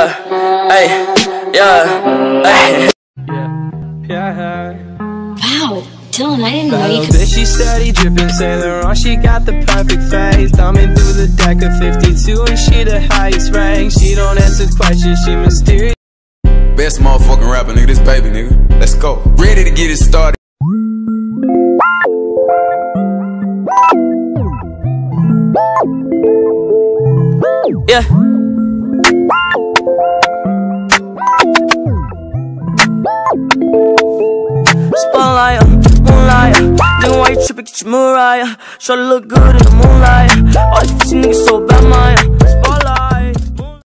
Wow, Dylan, I didn't know you could. Bitch, she steady dripping Saint Laurent. She got the perfect face. Thumbing through the deck of 52 and she the highest rank. She don't answer questions, she mysterious. Best motherfucking rapper, nigga, this baby, nigga. Let's go. Ready to get it started. Yeah. Spotlight, moonlight. Nigga, why you tripping? Get your Mariah. Shorty look good in the moonlight. All these niggas so bad, Maya.